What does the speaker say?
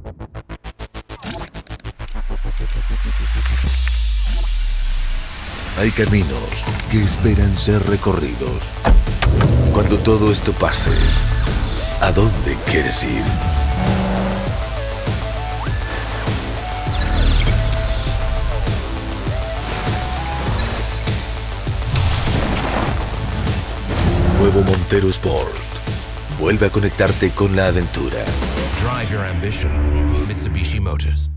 Hay caminos que esperan ser recorridos. Cuando todo esto pase, ¿a dónde quieres ir? Nuevo Montero Sport. Vuelve a conectarte con la aventura. Drive your ambition. Mitsubishi Motors.